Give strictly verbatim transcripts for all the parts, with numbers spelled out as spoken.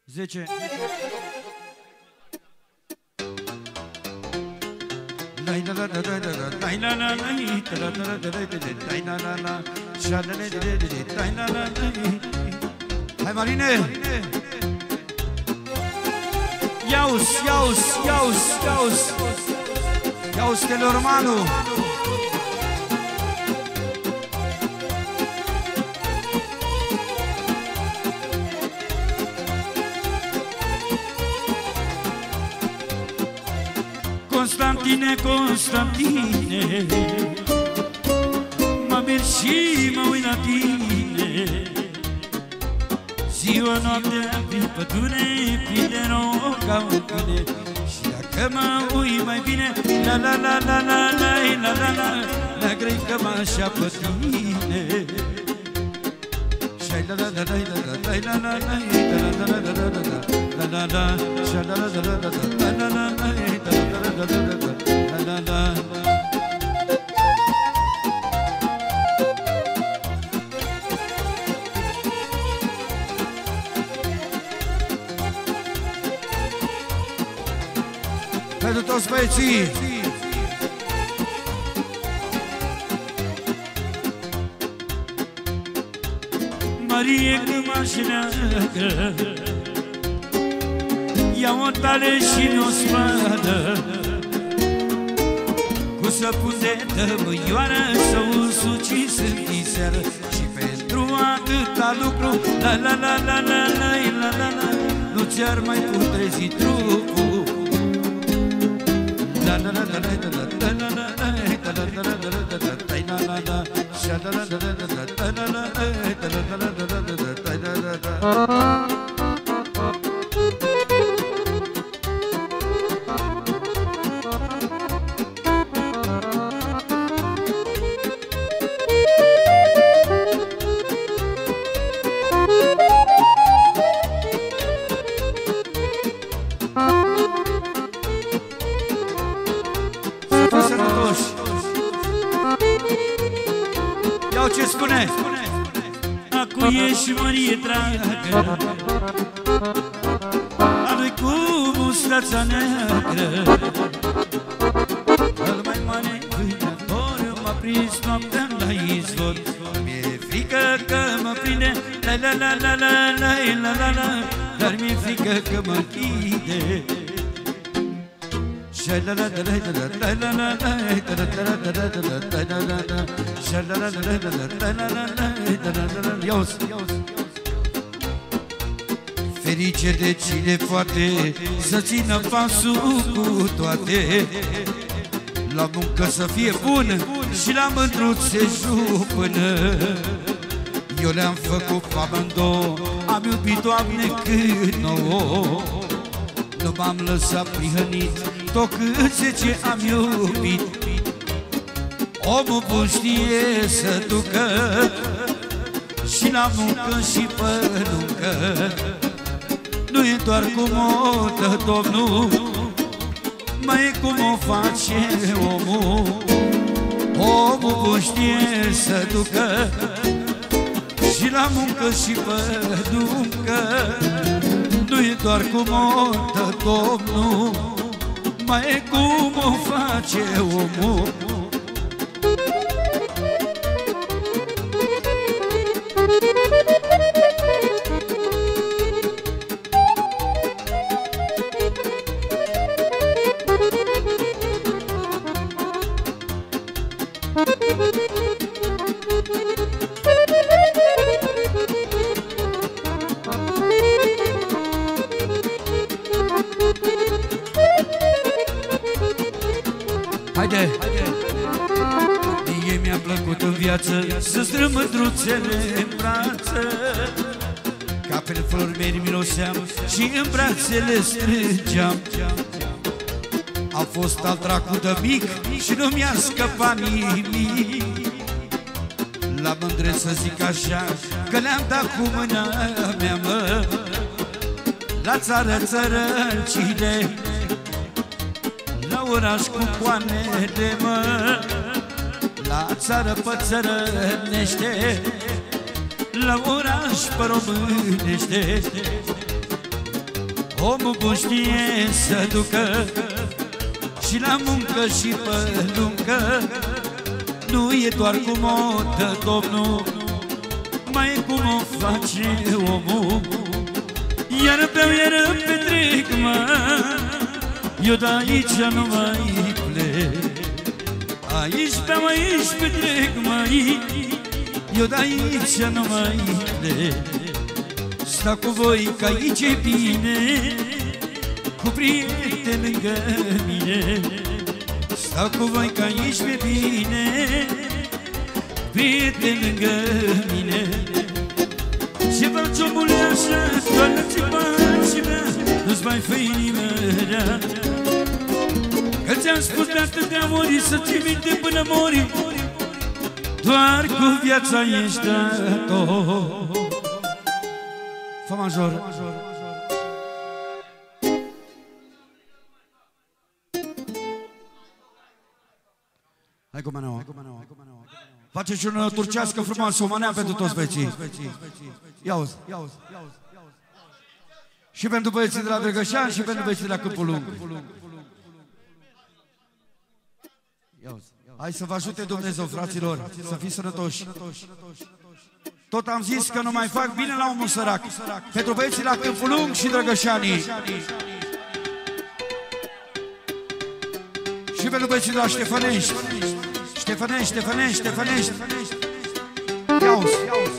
zece. Hai, Marine! Ia-uzi, ia-uzi, ia-uzi, ia-uzi! Ia-uzi, Teleormanu! Constantine, Constantine, mă merg și mă uit la tine. Ziua, noaptea, prin pădure, plin de noroc ca un câine. Și dacă mă uit mai bine, la la la la la la la la la, la grei că mă așa pe tine. Și la la la la la la la la la la la la la la la, și la la la la la la la la la. La la la. Pentru toți băieții. Marie cămașă neagră, ia-o tale și mi-o spadă, cu săpun de tămâioară, să usuci sântii seară. Și pentru atâta lucru, la la la la la la la la la, nu ți-ar mai putrezi trupul. La la la la la la la la la la la la la la la la la, și la la la la la la la la la la la. Iau ce spune. Acu ești Mărie dragă, a lui cu mustața neagră. Cel mai mare vânător m-a prins noaptea la izvor. Mi-e frică că mă prinde, la la la la la la la la la, dar mi-e frică că mă închide. La la la la la la la la la la la. Ferice de cine poate să țină pasul cu toate, la muncă să fie bun și la mândruțe jupână. Eu le-am făcut amândouă, am iubit, Doamne, cât nouă. Nu m-am lăsat prihănit, tot cât zece am iubit. Omul bun știe să ducă și la muncă și pănuncă. Nu e doar cum o dă Domnul, mai e cum o face omul. Omul bun știe să ducă și la muncă și pănuncă. Nu e doar cum o dă Domnul, mai e cum o face omul. Haide! Mie mi-a plăcut în viață să strâng mândruțele în brață, ca pe flori meri miroseam și în brațele strângeam. Am fost al dracu de mic și nu mi-a scăpat nimic. La mândre să zic așa, că le-am dat cu mâna mea, mă, la țară țărăncile, la oraș cu coanele, mă, la țară pățărănește, la oraș pe românește. Omul bun știe să ducă și la muncă și pe luncă. Nu e doar cum o dă Domnul, mai e cum o face omul. Iar beau, iar petrec, mă, eu de aici nu mai plec. Aici beau, aici petrec, măi, eu de aici nu mai plec. Stau cu voi că aici e bine, cu prieteni lângă mine. Stau cu voi că aici e bine, prieteni lângă mine. Ce faci omule așa, doar ce faci mea, nu-ți mai fă inimă rea. Că ți-am spus de atâtea ori să ții minte până mori, doar cu viața ești dator. Fa major. Hai cu mâna. Faceți și o turcească frumoasă, o manea pentru toți băieții. Ia-uzi. Și pentru băieții de la Drăgășan și pentru băieții de la Câmpul Lung. Hai să vă ajute Dumnezeu, fraților, să fiți sănătoși. Tot am zis că nu mai fac bine la omul sărac. Pentru băieții la Câmpul Lung și Drăgășanii. Și pentru băieții de la Ștefănești. Ștefănești, Ștefănești, Ștefănești. Ia-uzi, ia-uzi.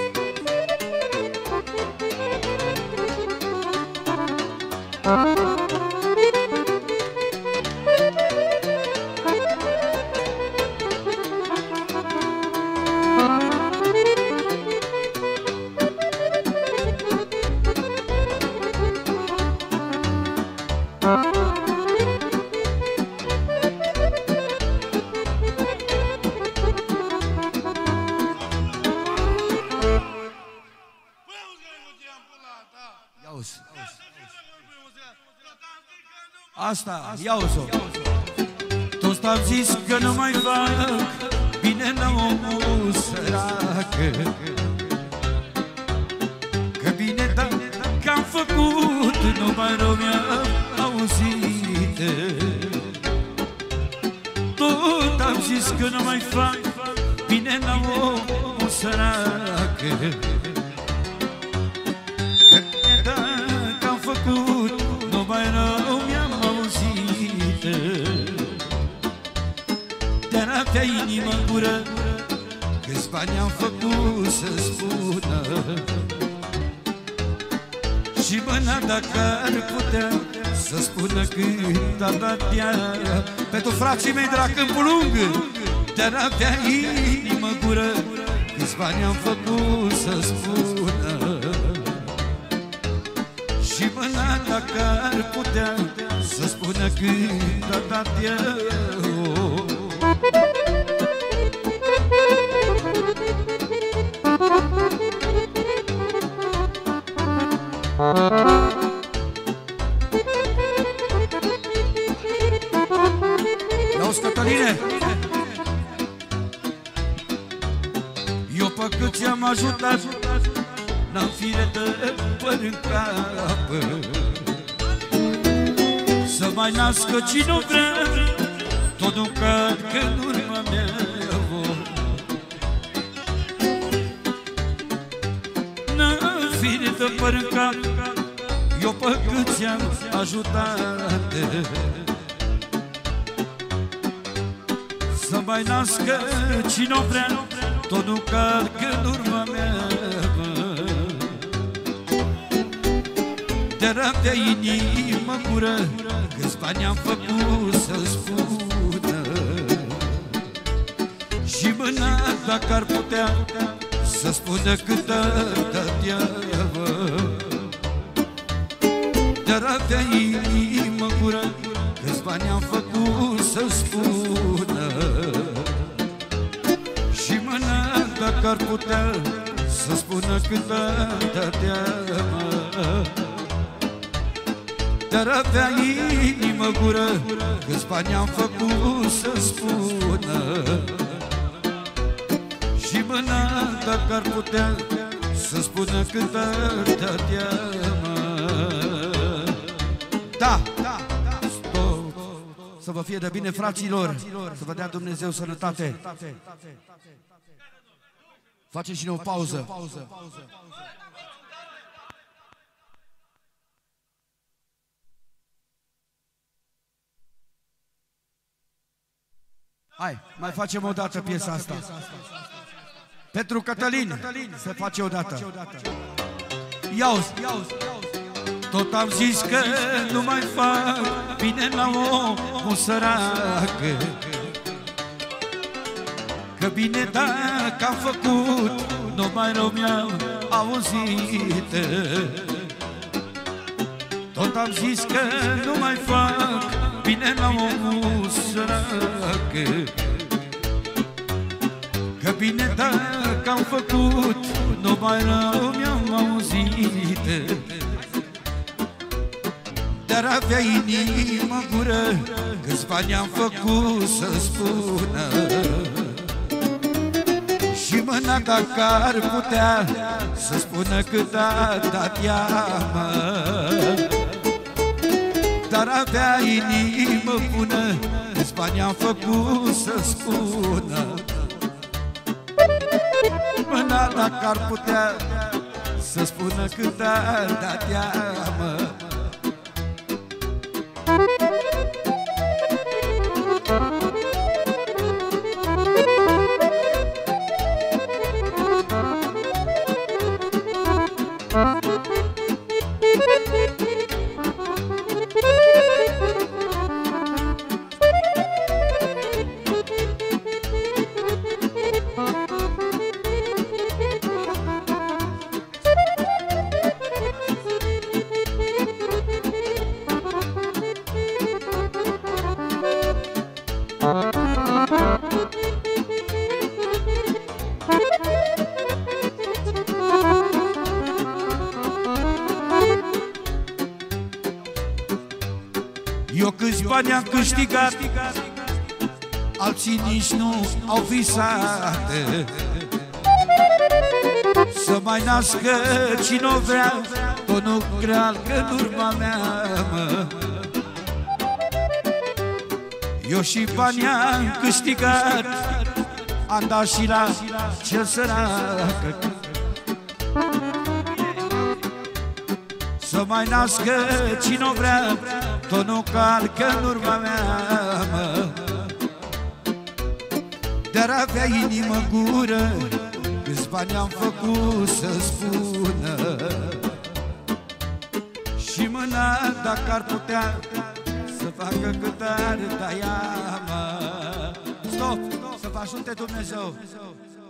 Asta, ia-o-s-o. Toți am zis că nu mai fac bine la omul sărac, că bine da, că-am făcut numai rău mi-am auzit. Tot am zis că nu mai fac bine la omul sărac, că bine da, că-am făcut numai rău mi-am auzit. Dar avea inima în gură, câți bani am făcut să spună, și mâna dacă ar putea să spună cât a dat ea pentru frații mei de la Câmpul Lung. Dar avea inima în gură, câți bani am făcut să spună, și mâna dacă ar putea să spună cât a dat eu. Ia-uzi, Cătăline, eu pe cât ți-am ajutat n-am fire de păr în cap, să mai nască cine-o vrea, tot nu cad în urma mea. N-am fire de păr în cap, eu pe cât ți-am ajutat, să mai nască cine-o vrea, tot nu cad în urma mea. Dar avea inimă în gură, câți bani am făcut să spună, și mâna dacă ar putea să spună cât a dat ea. Dar avea inimă în gură, câți bani am făcut să spună, și mâna dacă ar putea să spună cât a dat ea. Dar avea inimă în gură, câți bani am făcut să spună, și mâna dacă ar putea să spună cât ar dat ea. Da, da, stop. Să vă fie de bine, fraților. Să vă dea Dumnezeu sănătate. Facem și noi o pauză. Hai, mai facem o dată piesa asta. Pentru Cătălin se face o dată. Ia-uzi, tot am zis că nu mai fac bine la omul săracă, că bine dacă am făcut, nu mai rău mi-am auzit. Tot am zis că nu mai fac bine la omul săracă, că bine dacă am făcut, nu mai rău mi-am auzit. Dar avea inimă gură, câți bani am făcut să spună, și mâna dacă ar putea să spună cât a dat ea, mă. Dar avea inimă bună, câți bani am făcut să spună, mâna dacă ar putea să spună cât a dat ea, mă. Eu câți bani am câștigat, alții nici nu au visat, să mai nască cine o vrea, tot nu crealcă în urma mea, mă. Eu și bani am câștigat, am dat și la cel sărac, să mai nască cine o vrea, tot nu calcă în urma mea, mă. Dar avea inimă gură, câți bani am făcut să spună, și mâna dacă ar putea să facă cât ar da ea, mă. Stop, să vă ajute Dumnezeu.